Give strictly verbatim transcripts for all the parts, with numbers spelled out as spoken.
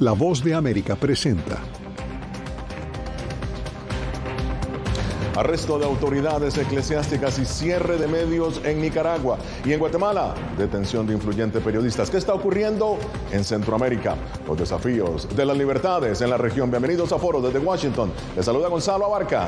La Voz de América presenta. Arresto de autoridades eclesiásticas y cierre de medios en Nicaragua. Y en Guatemala, detención de influyentes periodistas. ¿Qué está ocurriendo en Centroamérica? Los desafíos de las libertades en la región. Bienvenidos a Foro desde Washington. Les saluda Gonzalo Abarca.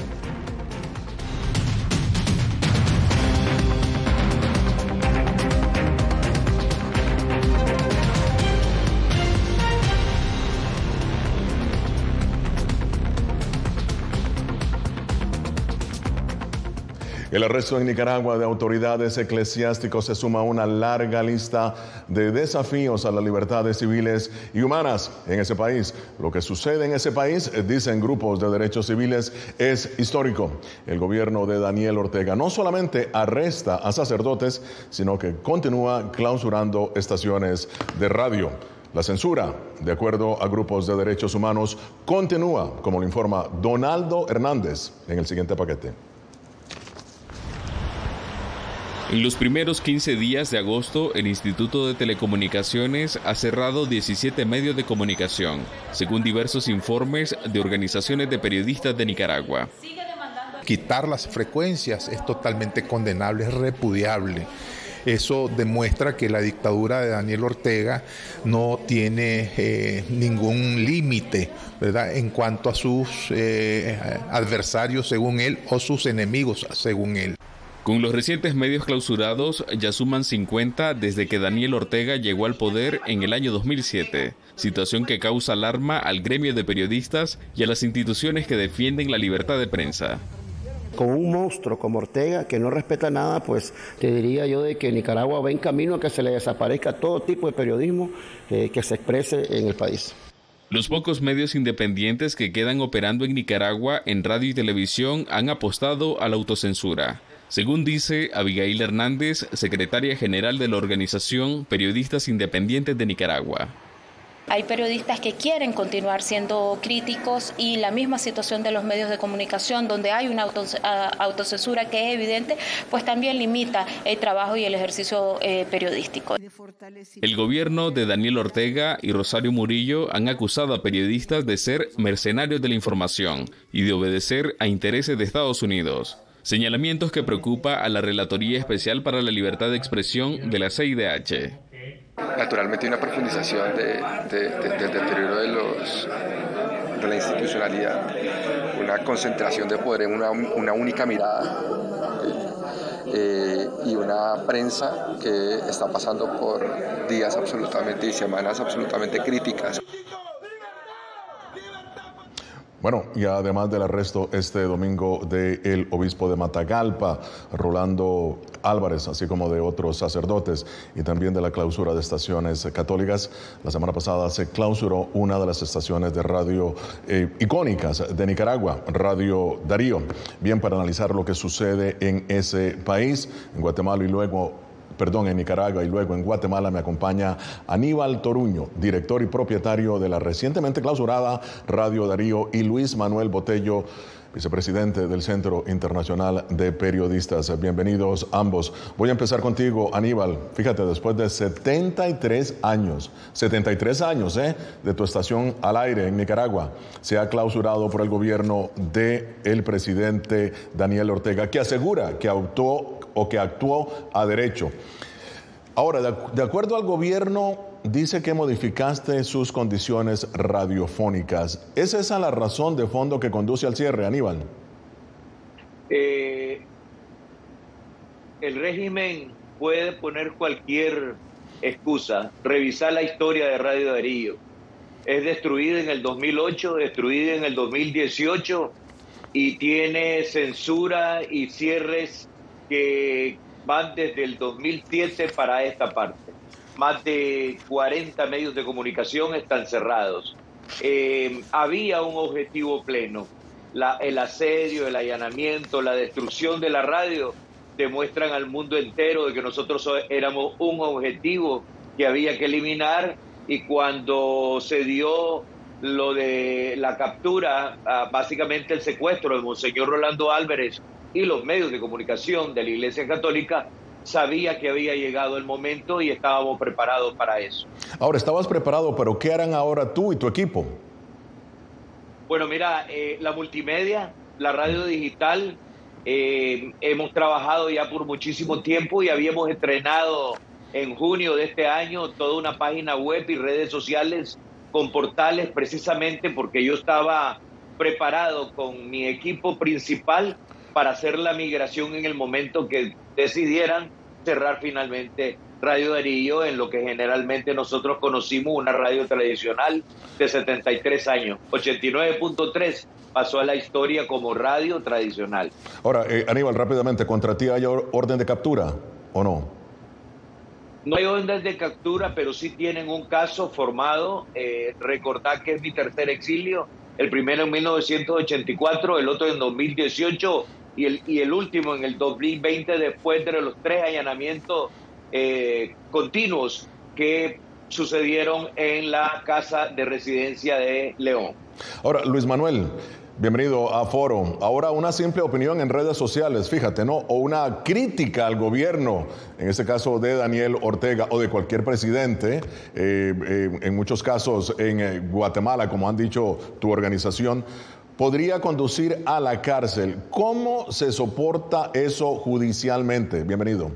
El arresto en Nicaragua de autoridades eclesiásticas se suma a una larga lista de desafíos a las libertades civiles y humanas en ese país. Lo que sucede en ese país, dicen grupos de derechos civiles, es histórico. El gobierno de Daniel Ortega no solamente arresta a sacerdotes, sino que continúa clausurando estaciones de radio. La censura, de acuerdo a grupos de derechos humanos, continúa, como lo informa Donaldo Hernández en el siguiente paquete. En los primeros quince días de agosto, el Instituto de Telecomunicaciones ha cerrado diecisiete medios de comunicación, según diversos informes de organizaciones de periodistas de Nicaragua. Quitar las frecuencias es totalmente condenable, es repudiable. Eso demuestra que la dictadura de Daniel Ortega no tiene eh, ningún límite, ¿verdad?, en cuanto a sus eh, adversarios, según él, o sus enemigos, según él. Con los recientes medios clausurados, ya suman cincuenta desde que Daniel Ortega llegó al poder en el año dos mil siete, situación que causa alarma al gremio de periodistas y a las instituciones que defienden la libertad de prensa. Con un monstruo como Ortega, que no respeta nada, pues te diría yo de que Nicaragua va en camino a que se le desaparezca todo tipo de periodismo eh, que se exprese en el país. Los pocos medios independientes que quedan operando en Nicaragua en radio y televisión han apostado a la autocensura. Según dice Abigail Hernández, secretaria general de la organización Periodistas Independientes de Nicaragua. Hay periodistas que quieren continuar siendo críticos y la misma situación de los medios de comunicación, donde hay una autocensura que es evidente, pues también limita el trabajo y el ejercicio eh, periodístico. El gobierno de Daniel Ortega y Rosario Murillo han acusado a periodistas de ser mercenarios de la información y de obedecer a intereses de Estados Unidos. Señalamientos que preocupa a la Relatoría Especial para la Libertad de Expresión de la C I D H. Naturalmente hay una profundización de, de, de, del deterioro de, los, de la institucionalidad, una concentración de poder en una, una única mirada eh, y una prensa que está pasando por días absolutamente y semanas absolutamente críticas. Bueno, y además del arresto este domingo del obispo de Matagalpa, Rolando Álvarez, así como de otros sacerdotes, y también de la clausura de estaciones católicas, la semana pasada se clausuró una de las estaciones de radio eh, icónicas de Nicaragua, Radio Darío. Bien, para analizar lo que sucede en ese país, en Guatemala y luego... Perdón, en Nicaragua y luego en Guatemala me acompaña Aníbal Toruño, director y propietario de la recientemente clausurada Radio Darío, y Luis Manuel Botello, vicepresidente del Centro Internacional de Periodistas. Bienvenidos ambos. Voy a empezar contigo, Aníbal. Fíjate, después de setenta y tres años, setenta y tres años ¿eh? de tu estación al aire en Nicaragua, se ha clausurado por el gobierno del presidente Daniel Ortega, que asegura que actuó o que actuó a derecho. Ahora, de, de acuerdo al gobierno, dice que modificaste sus condiciones radiofónicas. ¿Es esa la razón de fondo que conduce al cierre, Aníbal? Eh, el régimen puede poner cualquier excusa. Revisar la historia de Radio Darío. Es destruida en el dos mil ocho, destruida en el dos mil dieciocho y tiene censura y cierres que van desde el dos mil siete para esta parte. Más de cuarenta medios de comunicación están cerrados. Eh, había un objetivo pleno. La, el asedio, el allanamiento, la destrucción de la radio demuestran al mundo entero de que nosotros éramos un objetivo que había que eliminar, y cuando se dio lo de la captura, uh, básicamente el secuestro de Monseñor Rolando Álvarez y los medios de comunicación de la Iglesia Católica, sabía que había llegado el momento y estábamos preparados para eso. Ahora, estabas preparado, pero ¿qué harán ahora tú y tu equipo? Bueno, mira, eh, la multimedia, la radio digital, eh, hemos trabajado ya por muchísimo tiempo y habíamos estrenado en junio de este año toda una página web y redes sociales con portales, precisamente porque yo estaba preparado con mi equipo principal para hacer la migración en el momento que decidieran cerrar finalmente Radio Darío, en lo que generalmente nosotros conocimos una radio tradicional de setenta y tres años. ochenta y nueve punto tres pasó a la historia como radio tradicional. Ahora, eh, Aníbal, rápidamente, ¿contra ti hay orden de captura o no? No hay orden de captura, pero sí tienen un caso formado. Eh, recordad que es mi tercer exilio, el primero en mil novecientos ochenta y cuatro, el otro en dos mil dieciocho y el, y el último en el dos mil veinte, después de los tres allanamientos eh, continuos que sucedieron en la casa de residencia de León. Ahora, Luis Manuel, bienvenido a Foro. Ahora, una simple opinión en redes sociales, fíjate, ¿no? O una crítica al gobierno, en este caso de Daniel Ortega o de cualquier presidente, eh, eh, en muchos casos en eh, Guatemala, como han dicho tu organización, podría conducir a la cárcel. ¿Cómo se soporta eso judicialmente? Bienvenido.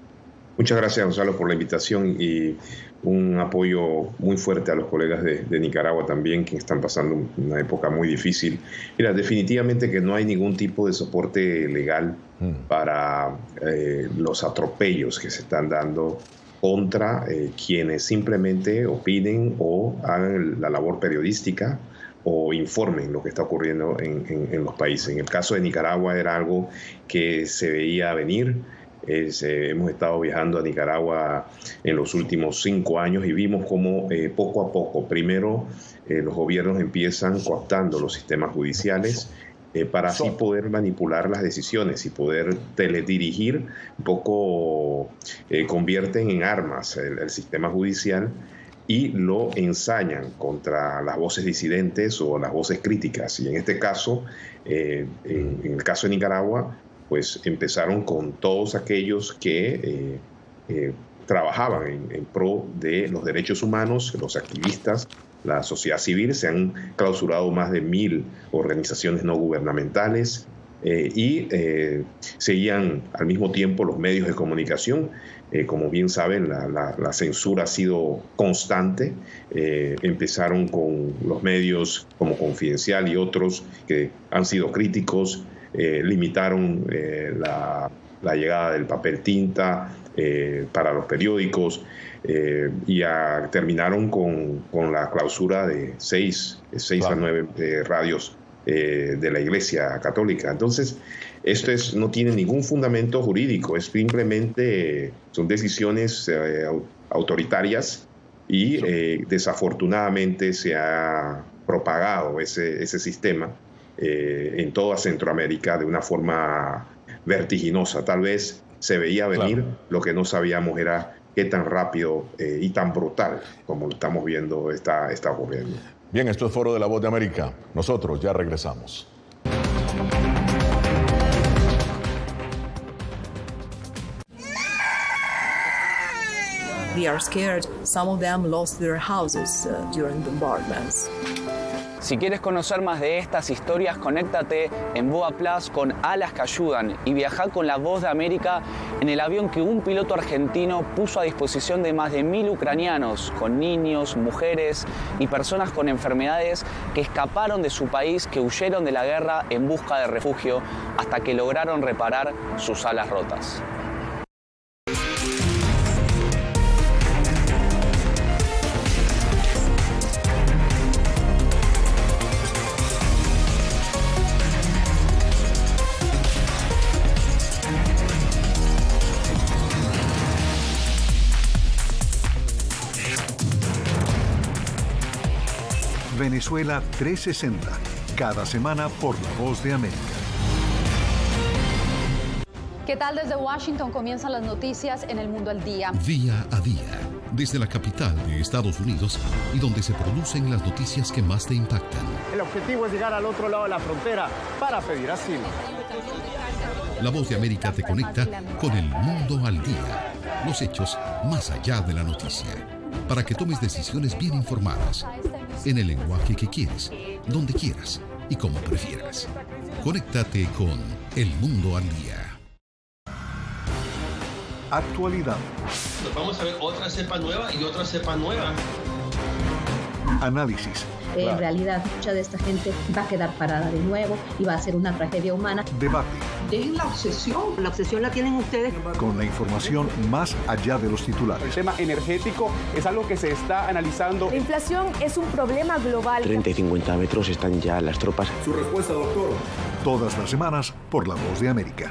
Muchas gracias, Gonzalo, por la invitación y un apoyo muy fuerte a los colegas de, de Nicaragua también, que están pasando una época muy difícil. Mira, definitivamente que no hay ningún tipo de soporte legal mm. para eh, los atropellos que se están dando contra eh, quienes simplemente opinen o hagan la labor periodística o informen lo que está ocurriendo en, en, en los países. En el caso de Nicaragua era algo que se veía venir. Es, eh, hemos estado viajando a Nicaragua en los últimos cinco años y vimos cómo eh, poco a poco, primero eh, los gobiernos empiezan cooptando los sistemas judiciales eh, para así poder manipular las decisiones y poder teledirigir, un poco eh, convierten en armas el, el sistema judicial y lo ensañan contra las voces disidentes o las voces críticas. Y en este caso, eh, en, en el caso de Nicaragua, pues empezaron con todos aquellos que eh, eh, trabajaban en, en pro de los derechos humanos, los activistas, la sociedad civil. Se han clausurado más de mil organizaciones no gubernamentales eh, y eh, seguían al mismo tiempo los medios de comunicación. Eh, como bien saben, la, la, la censura ha sido constante. Eh, empezaron con los medios como Confidencial y otros que han sido críticos. Eh, limitaron eh, la, la llegada del papel tinta eh, para los periódicos eh, y a, terminaron con, con la clausura de seis, seis claro. a nueve eh, radios eh, de la Iglesia Católica. Entonces, esto es, no tiene ningún fundamento jurídico, es simplemente, son decisiones eh, autoritarias y eh, desafortunadamente se ha propagado ese, ese sistema Eh, en toda Centroamérica de una forma vertiginosa. Tal vez se veía venir, claro. Lo que no sabíamos era qué tan rápido eh, y tan brutal como lo estamos viendo está, está ocurriendo. Bien, esto es Foro de la Voz de América. Nosotros ya regresamos. They are scared. Some of them lost their houses uh, during bombardments. Si quieres conocer más de estas historias, conéctate en Boa Plus con Alas que Ayudan y viaja con la Voz de América en el avión que un piloto argentino puso a disposición de más de mil ucranianos, con niños, mujeres y personas con enfermedades que escaparon de su país, que huyeron de la guerra en busca de refugio hasta que lograron reparar sus alas rotas. Venezuela trescientos sesenta, cada semana por La Voz de América. ¿Qué tal? Desde Washington comienzan las noticias en El Mundo al Día. Día a día, desde la capital de Estados Unidos y donde se producen las noticias que más te impactan. El objetivo es llegar al otro lado de la frontera para pedir asilo. La Voz de América te conecta con el mundo al día. Los hechos más allá de la noticia. Para que tomes decisiones bien informadas. En el lenguaje que quieres, donde quieras y como prefieras. Conéctate con El Mundo al Día. Actualidad. Nos vamos a ver otra cepa nueva y otra cepa nueva. Análisis. En claro. realidad, mucha de esta gente va a quedar parada de nuevo y va a ser una tragedia humana. Debate. Dejen la obsesión. La obsesión la tienen ustedes. Con la información más allá de los titulares. El tema energético es algo que se está analizando. La inflación es un problema global. treinta y cincuenta metros están ya las tropas. Su respuesta, doctor. Todas las semanas por La Voz de América.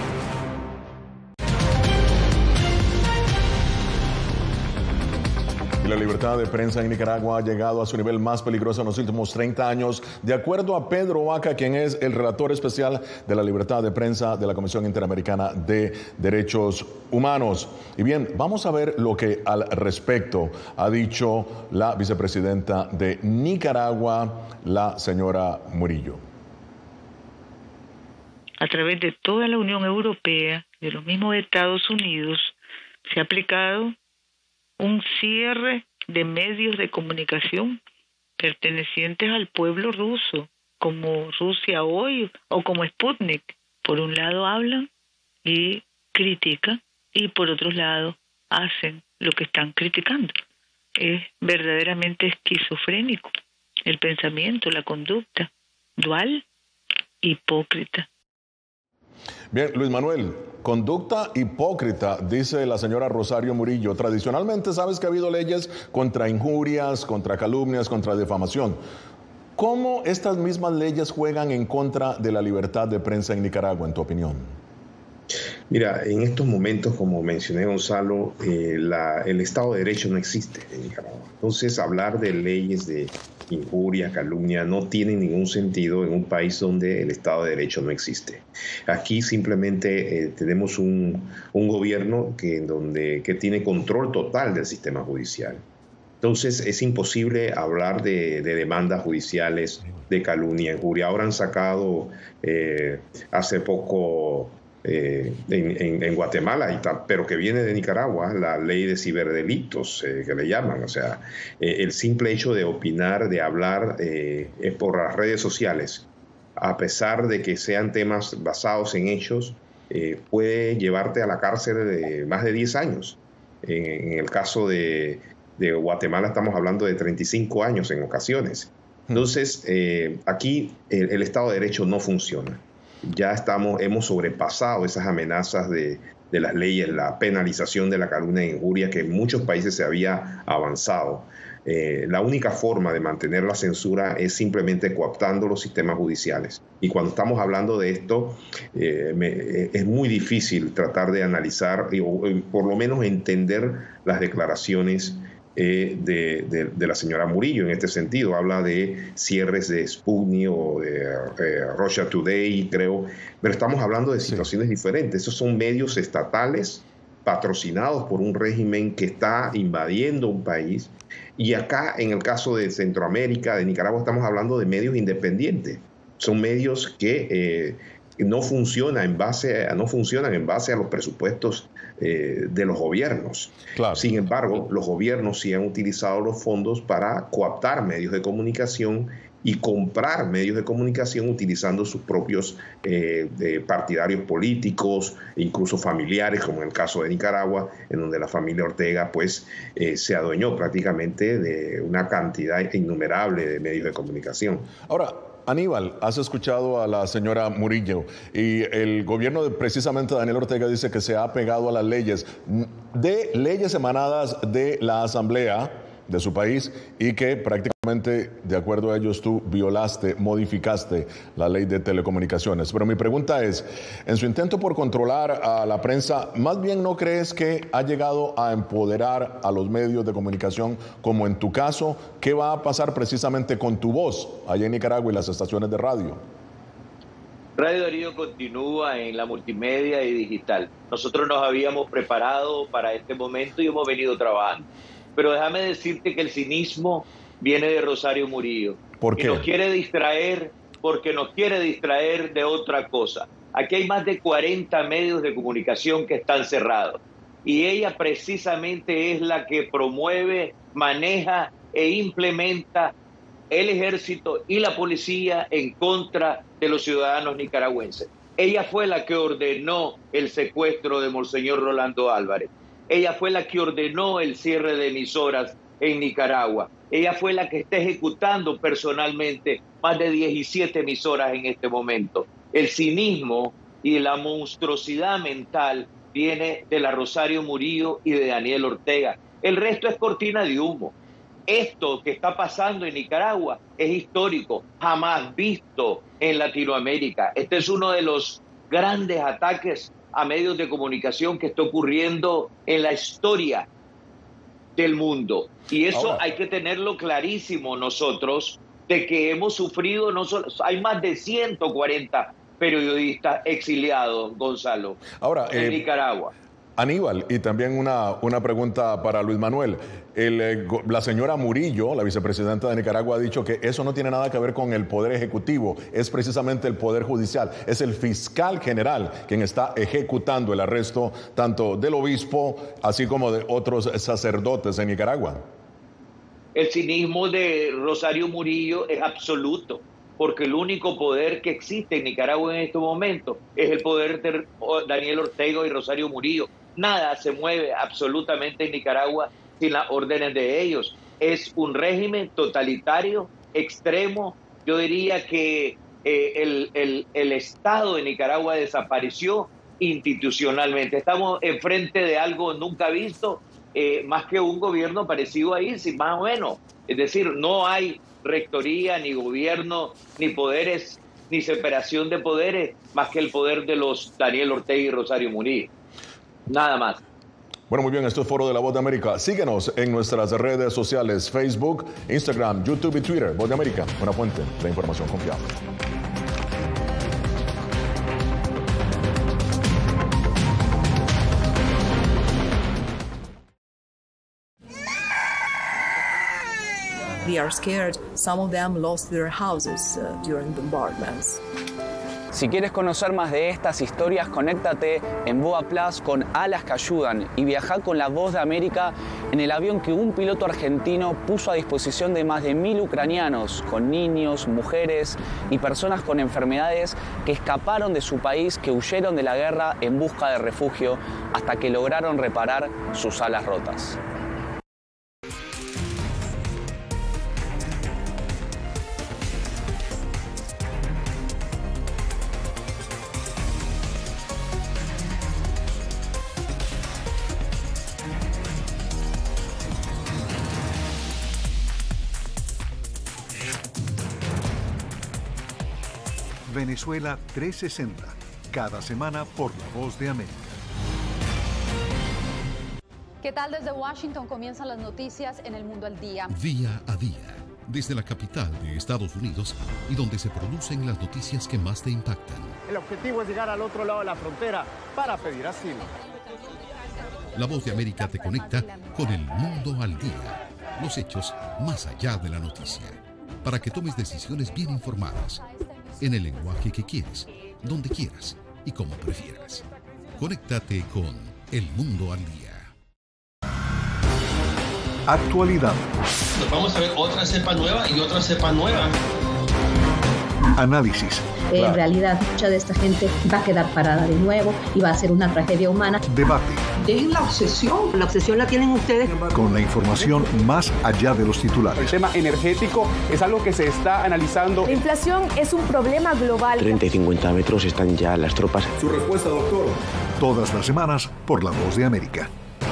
Y la libertad de prensa en Nicaragua ha llegado a su nivel más peligroso en los últimos treinta años, de acuerdo a Pedro Vaca, quien es el relator especial de la libertad de prensa de la Comisión Interamericana de Derechos Humanos. Y bien, vamos a ver lo que al respecto ha dicho la vicepresidenta de Nicaragua, la señora Murillo. A través de toda la Unión Europea, de los mismos Estados Unidos, se ha aplicado un cierre de medios de comunicación pertenecientes al pueblo ruso, como Rusia Hoy o como Sputnik. Por un lado hablan y critican, y por otro lado hacen lo que están criticando. Es verdaderamente esquizofrénico el pensamiento, la conducta, dual, hipócrita. Bien, Luis Manuel, conducta hipócrita, dice la señora Rosario Murillo. Tradicionalmente sabes que ha habido leyes contra injurias, contra calumnias, contra difamación. ¿Cómo estas mismas leyes juegan en contra de la libertad de prensa en Nicaragua, en tu opinión? Mira, en estos momentos, como mencioné, Gonzalo, eh, la, el Estado de Derecho no existe en Nicaragua. Entonces, hablar de leyes de injuria, calumnia, no tiene ningún sentido en un país donde el Estado de Derecho no existe. Aquí simplemente eh, tenemos un, un gobierno que, donde, que tiene control total del sistema judicial. Entonces, es imposible hablar de, de demandas judiciales, de calumnia, injuria. Ahora han sacado eh, hace poco... Eh, en, en, en Guatemala, y tal, pero que viene de Nicaragua, la ley de ciberdelitos, eh, que le llaman. O sea, eh, el simple hecho de opinar, de hablar eh, por las redes sociales, a pesar de que sean temas basados en hechos, eh, puede llevarte a la cárcel de más de diez años. En, en el caso de, de Guatemala estamos hablando de treinta y cinco años en ocasiones. Entonces, eh, aquí el, el Estado de Derecho no funciona. Ya estamos, hemos sobrepasado esas amenazas de, de las leyes, la penalización de la calumnia e injuria que en muchos países se había avanzado. Eh, la única forma de mantener la censura es simplemente cooptando los sistemas judiciales. Y cuando estamos hablando de esto, eh, me, es muy difícil tratar de analizar y, o, por lo menos entender las declaraciones Eh, de, de, de la señora Murillo en este sentido. Habla de cierres de Sputnik o de eh, Russia Today, creo, pero estamos hablando de situaciones sí. diferentes. Esos son medios estatales patrocinados por un régimen que está invadiendo un país, y acá en el caso de Centroamérica, de Nicaragua, estamos hablando de medios independientes. Son medios que eh, no funcionan en base a, no funcionan en base a los presupuestos Eh, de los gobiernos. Claro. Sin embargo, los gobiernos sí han utilizado los fondos para cooptar medios de comunicación y comprar medios de comunicación utilizando sus propios eh, de partidarios políticos, incluso familiares, como en el caso de Nicaragua, en donde la familia Ortega pues eh, se adueñó prácticamente de una cantidad innumerable de medios de comunicación. Ahora, Aníbal, has escuchado a la señora Murillo y el gobierno de precisamente Daniel Ortega dice que se ha apegado a las leyes, de leyes emanadas de la Asamblea de su país y que prácticamente, de acuerdo a ellos, tú violaste, modificaste la ley de telecomunicaciones. Pero mi pregunta es, en su intento por controlar a la prensa, ¿más bien no crees que ha llegado a empoderar a los medios de comunicación, como en tu caso? ¿Qué va a pasar precisamente con Tu Voz allá en Nicaragua y las estaciones de radio? Radio Darío continúa en la multimedia y digital. Nosotros nos habíamos preparado para este momento y hemos venido trabajando. Pero déjame decirte que el cinismo viene de Rosario Murillo. ¿Por qué? Y nos quiere distraer porque nos quiere distraer de otra cosa. Aquí hay más de cuarenta medios de comunicación que están cerrados. Y ella precisamente es la que promueve, maneja e implementa el ejército y la policía en contra de los ciudadanos nicaragüenses. Ella fue la que ordenó el secuestro de Monseñor Rolando Álvarez. Ella fue la que ordenó el cierre de emisoras en Nicaragua. Ella fue la que está ejecutando personalmente más de diecisiete emisoras en este momento. El cinismo y la monstruosidad mental viene de la Rosario Murillo y de Daniel Ortega. El resto es cortina de humo. Esto que está pasando en Nicaragua es histórico, jamás visto en Latinoamérica. Este es uno de los grandes ataques a medios de comunicación que está ocurriendo en la historia del mundo. Y eso Ahora. hay que tenerlo clarísimo nosotros, de que hemos sufrido, no solo, hay más de ciento cuarenta periodistas exiliados, Gonzalo, Ahora, en eh, Nicaragua. Aníbal, y también una, una pregunta para Luis Manuel. El, eh, la señora Murillo, la vicepresidenta de Nicaragua, ha dicho que eso no tiene nada que ver con el Poder Ejecutivo, es precisamente el Poder Judicial. Es el fiscal general quien está ejecutando el arresto tanto del obispo, así como de otros sacerdotes en Nicaragua. El cinismo de Rosario Murillo es absoluto, porque el único poder que existe en Nicaragua en este momento es el poder de Daniel Ortega y Rosario Murillo. Nada se mueve absolutamente en Nicaragua sin las órdenes de ellos. Es un régimen totalitario, extremo. Yo diría que eh, el, el, el Estado de Nicaragua desapareció institucionalmente. Estamos enfrente de algo nunca visto, eh, más que un gobierno parecido a ISIS, más o menos. Es decir, no hay rectoría, ni gobierno, ni poderes, ni separación de poderes, más que el poder de los Daniel Ortega y Rosario Murillo. Nada más. Bueno, muy bien, esto es Foro de la Voz de América. Síguenos en nuestras redes sociales, Facebook, Instagram, YouTube y Twitter. Voz de América, una fuente de información confiable. They are scared. Some of them lost their houses uh, during bombardments. Si quieres conocer más de estas historias, conéctate en Boa Plus con Alas que Ayudan y viaja con la Voz de América en el avión que un piloto argentino puso a disposición de más de mil ucranianos, con niños, mujeres y personas con enfermedades que escaparon de su país, que huyeron de la guerra en busca de refugio hasta que lograron reparar sus alas rotas. Venezuela trescientos sesenta, cada semana por La Voz de América. ¿Qué tal? Desde Washington comienzan las noticias en El Mundo al Día. Día a día, desde la capital de Estados Unidos y donde se producen las noticias que más te impactan. El objetivo es llegar al otro lado de la frontera para pedir asilo. La Voz de América te conecta con El Mundo al Día, los hechos más allá de la noticia, para que tomes decisiones bien informadas, en el lenguaje que quieres, donde quieras y como prefieras. Conéctate con El Mundo al Día. Actualidad. Nos vamos a ver otra cepa nueva y otra cepa nueva. Análisis. En claro. realidad, mucha de esta gente va a quedar parada de nuevo y va a ser una tragedia humana. Debate. Dejen la obsesión. La obsesión la tienen ustedes. Con la información más allá de los titulares. El tema energético es algo que se está analizando. La inflación es un problema global. treinta y cincuenta metros están ya las tropas. Su respuesta, doctor. Todas las semanas por La Voz de América.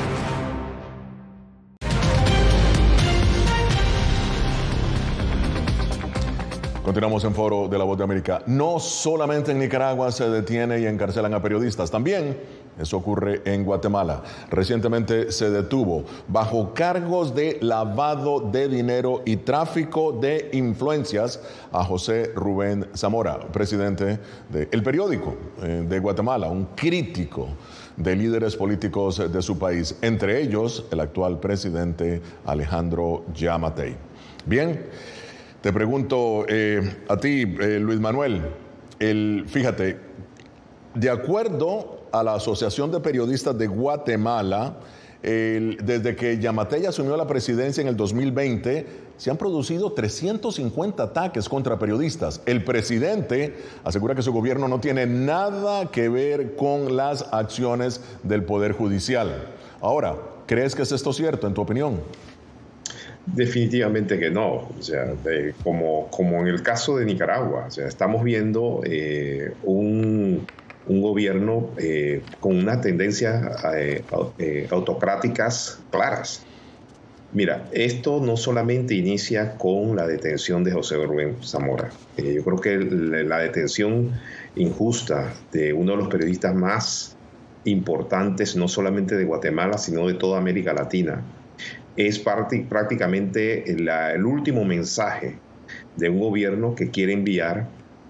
Continuamos en Foro de la Voz de América. No solamente en Nicaragua se detiene y encarcelan a periodistas, también eso ocurre en Guatemala. Recientemente se detuvo bajo cargos de lavado de dinero y tráfico de influencias a José Rubén Zamora, presidente de El Periódico de Guatemala, un crítico de líderes políticos de su país, entre ellos el actual presidente Alejandro Yamatei. Bien, te pregunto eh, a ti, eh, Luis Manuel, el, fíjate, De acuerdo a la Asociación de Periodistas de Guatemala, el, desde que Yamatei asumió la presidencia en el dos mil veinte, se han producido trescientos cincuenta ataques contra periodistas. El presidente asegura que su gobierno no tiene nada que ver con las acciones del Poder Judicial. Ahora, ¿crees que es esto cierto, en tu opinión? Definitivamente que no. O sea, de, como, como en el caso de Nicaragua, o sea, estamos viendo eh, un... un gobierno eh, con unas tendencias eh, eh, autocráticas claras. Mira, esto no solamente inicia con la detención de José Rubén Zamora. Eh, yo creo que la, la detención injusta de uno de los periodistas más importantes, no solamente de Guatemala, sino de toda América Latina, es prácticamente la, el último mensaje de un gobierno que quiere enviar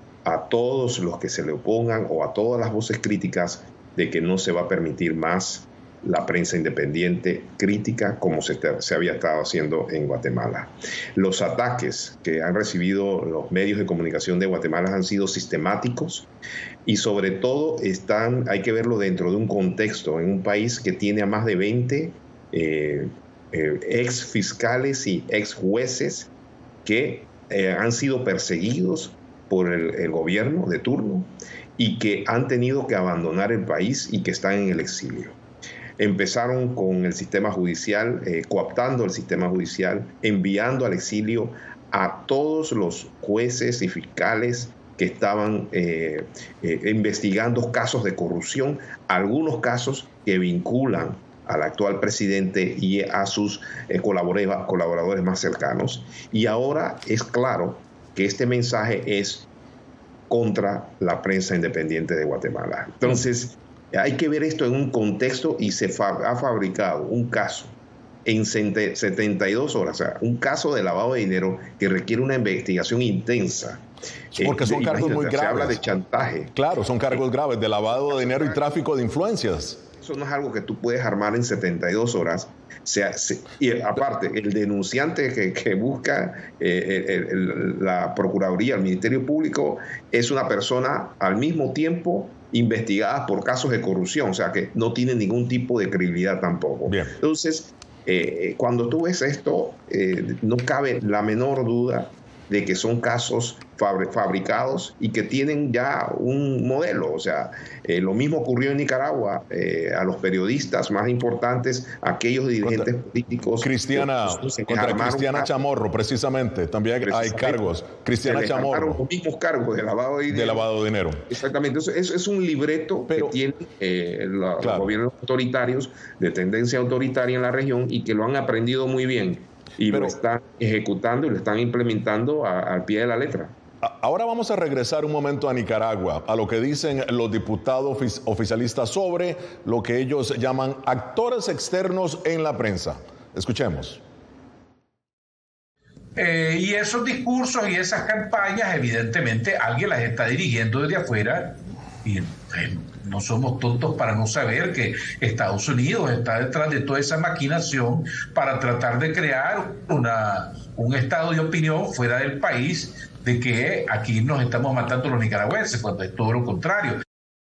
a todos los que se le opongan o a todas las voces críticas de que no se va a permitir más la prensa independiente crítica como se, se había estado haciendo en Guatemala. Los ataques que han recibido los medios de comunicación de Guatemala han sido sistemáticos y sobre todo están, hay que verlo dentro de un contexto, en un país que tiene a más de veinte eh, eh, ex fiscales y ex jueces que eh, han sido perseguidos por el, el gobierno de turno y que han tenido que abandonar el país y que están en el exilio. Empezaron con el sistema judicial, eh, cooptando el sistema judicial, enviando al exilio a todos los jueces y fiscales que estaban eh, eh, investigando casos de corrupción, algunos casos que vinculan al actual presidente y a sus eh, colaboradores, colaboradores más cercanos. Y ahora es claro que este mensaje es contra la prensa independiente de Guatemala. Entonces, hay que ver esto en un contexto y se fa ha fabricado un caso en setenta y dos horas, o sea, un caso de lavado de dinero que requiere una investigación intensa. Porque son eh, cargos muy graves. Se habla de chantaje. Claro, son cargos graves de lavado de dinero y tráfico de influencias. Eso no es algo que tú puedes armar en setenta y dos horas. Se, se, y aparte, el denunciante que, que busca eh, el, el, la Procuraduría, el Ministerio Público, es una persona al mismo tiempo investigada por casos de corrupción, o sea que no tiene ningún tipo de credibilidad tampoco. Bien. Entonces, eh, cuando tú ves esto, eh, no cabe la menor duda de que son casos fabricados y que tienen ya un modelo. O sea, eh, lo mismo ocurrió en Nicaragua, eh, a los periodistas más importantes, aquellos dirigentes contra, políticos. Cristiana, contra Cristiana Chamorro, precisamente, también precisamente, hay cargos. Cristiana Chamorro. Los mismos cargos de lavado de dinero. De lavado de dinero. Exactamente. Eso es, es un libreto Pero, que tienen eh, la, claro. los gobiernos autoritarios de tendencia autoritaria en la región y que lo han aprendido muy bien y Pero, lo están ejecutando y lo están implementando a, al pie de la letra. Ahora vamos a regresar un momento a Nicaragua, a lo que dicen los diputados oficialistas sobre lo que ellos llaman actores externos en la prensa. Escuchemos. Eh, y esos discursos y esas campañas, evidentemente, alguien las está dirigiendo desde afuera y eh, no somos tontos para no saber que Estados Unidos está detrás de toda esa maquinación para tratar de crear una, un estado de opinión fuera del país de que aquí nos estamos matando los nicaragüenses, cuando es todo lo contrario.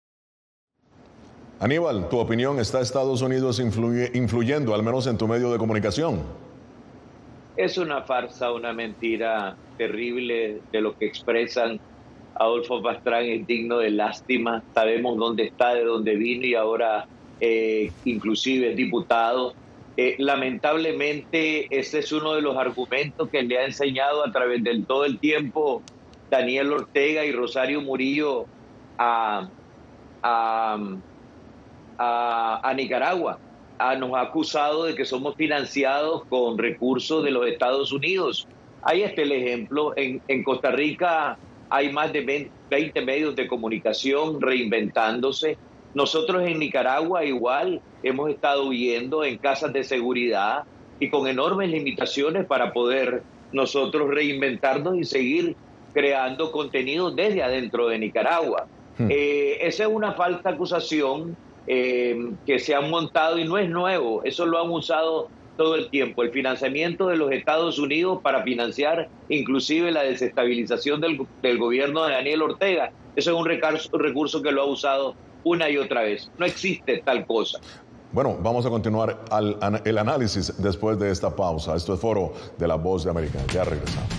Aníbal, ¿tu opinión está Estados Unidos influye, influyendo, al menos en tu medio de comunicación? Es una farsa, una mentira terrible de lo que expresan. Adolfo Pastrán es digno de lástima. Sabemos dónde está, de dónde vino y ahora eh, inclusive es diputado. Eh, lamentablemente ese es uno de los argumentos que le ha enseñado a través de todo el tiempo Daniel Ortega y Rosario Murillo a, a, a, a Nicaragua. A, nos ha acusado de que somos financiados con recursos de los Estados Unidos. Ahí está el ejemplo. En, en Costa Rica hay más de veinte medios de comunicación reinventándose. Nosotros en Nicaragua igual hemos estado viviendo en casas de seguridad y con enormes limitaciones para poder nosotros reinventarnos y seguir creando contenido desde adentro de Nicaragua. Hmm. Eh, esa es una falsa acusación eh, que se han montado y no es nuevo, eso lo han usado todo el tiempo, el financiamiento de los Estados Unidos para financiar inclusive la desestabilización del, del gobierno de Daniel Ortega. Eso es un recurso, un recurso que lo ha usado una y otra vez. No existe tal cosa. Bueno, vamos a continuar al, an, el análisis después de esta pausa. Esto es Foro de La Voz de América. Ya regresamos.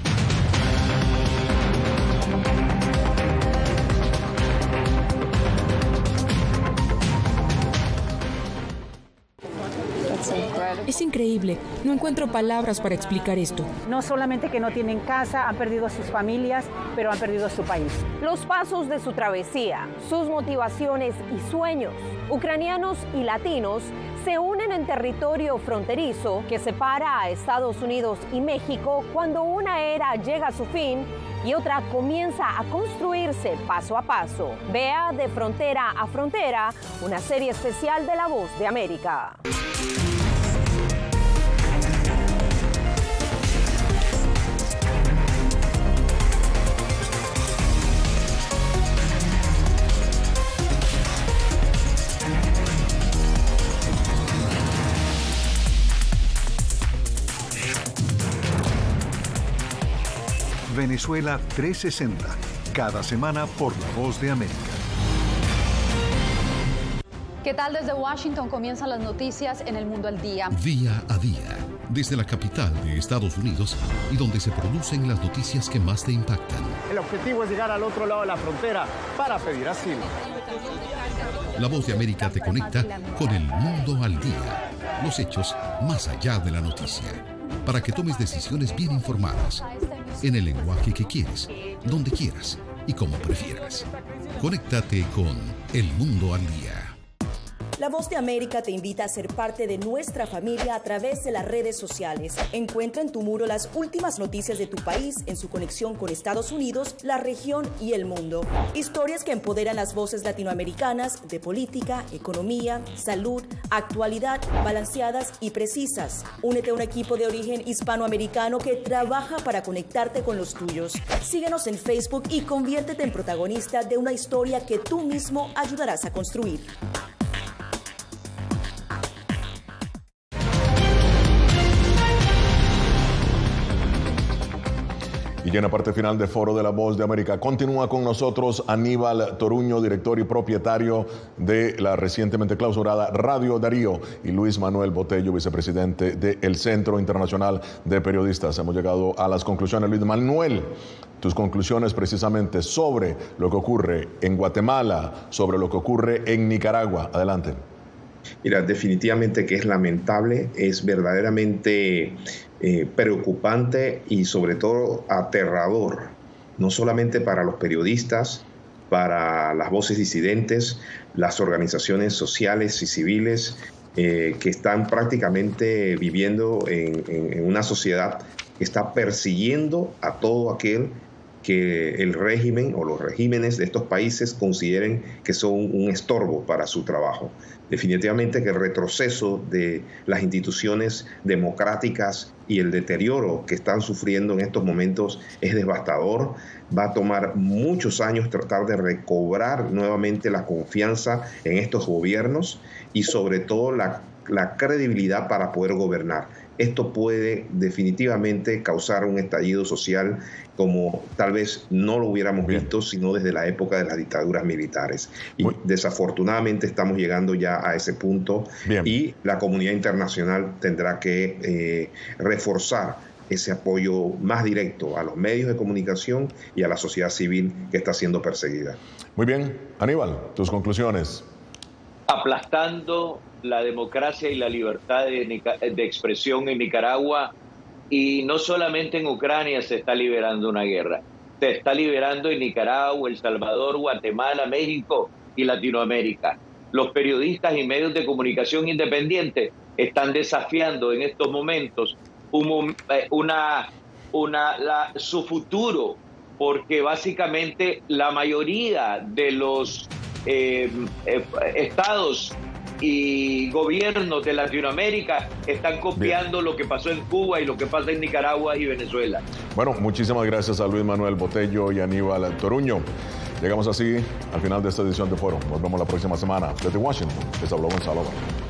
Es increíble. No encuentro palabras para explicar esto. No solamente que no tienen casa, han perdido a sus familias, pero han perdido a su país. Los pasos de su travesía, sus motivaciones y sueños. Ucranianos y latinos se unen en territorio fronterizo que separa a Estados Unidos y México cuando una era llega a su fin y otra comienza a construirse paso a paso. Vea De Frontera a Frontera, una serie especial de La Voz de América. Venezuela trescientos sesenta, cada semana por La Voz de América. ¿Qué tal? Desde Washington comienzan las noticias en El Mundo al Día. Día a día, desde la capital de Estados Unidos y donde se producen las noticias que más te impactan. El objetivo es llegar al otro lado de la frontera para pedir asilo. La Voz de América te conecta con El Mundo al Día, los hechos más allá de la noticia, para que tomes decisiones bien informadas, en el lenguaje que quieres, donde quieras y como prefieras. Conéctate con El Mundo al Día. La Voz de América te invita a ser parte de nuestra familia a través de las redes sociales. Encuentra en tu muro las últimas noticias de tu país en su conexión con Estados Unidos, la región y el mundo. Historias que empoderan las voces latinoamericanas de política, economía, salud, actualidad, balanceadas y precisas. Únete a un equipo de origen hispanoamericano que trabaja para conectarte con los tuyos. Síguenos en Facebook y conviértete en protagonista de una historia que tú mismo ayudarás a construir. Y en la parte final de Foro de La Voz de América continúa con nosotros Aníbal Toruño, director y propietario de la recientemente clausurada Radio Darío, y Luis Manuel Botello, vicepresidente del Centro Internacional de Periodistas. Hemos llegado a las conclusiones. Luis Manuel, tus conclusiones precisamente sobre lo que ocurre en Guatemala, sobre lo que ocurre en Nicaragua. Adelante. Mira, definitivamente que es lamentable, es verdaderamente eh, preocupante y sobre todo aterrador, no solamente para los periodistas, para las voces disidentes, las organizaciones sociales y civiles eh, que están prácticamente viviendo en, en, en una sociedad que está persiguiendo a todo aquel que el régimen o los regímenes de estos países consideren que son un estorbo para su trabajo. Definitivamente que el retroceso de las instituciones democráticas y el deterioro que están sufriendo en estos momentos es devastador. Va a tomar muchos años tratar de recobrar nuevamente la confianza en estos gobiernos y sobre todo la, la credibilidad para poder gobernar. Esto puede definitivamente causar un estallido social como tal vez no lo hubiéramos Bien. visto sino desde la época de las dictaduras militares. Y Muy. desafortunadamente estamos llegando ya a ese punto. Bien. Y la comunidad internacional tendrá que eh, reforzar ese apoyo más directo a los medios de comunicación y a la sociedad civil que está siendo perseguida. Muy bien. Aníbal, tus conclusiones. Aplastando la democracia y la libertad de, de expresión en Nicaragua, y no solamente en Ucrania se está liberando una guerra, se está liberando en Nicaragua, El Salvador, Guatemala, México y Latinoamérica. Los periodistas y medios de comunicación independientes están desafiando en estos momentos un, una, una, la, su futuro, porque básicamente la mayoría de los eh, eh, estados y gobiernos de Latinoamérica están copiando Bien. lo que pasó en Cuba y lo que pasa en Nicaragua y Venezuela. Bueno, muchísimas gracias a Luis Manuel Botello y Aníbal Toruño. Llegamos así al final de esta edición de Foro. Nos vemos la próxima semana. Desde Washington, les habló Gonzalo.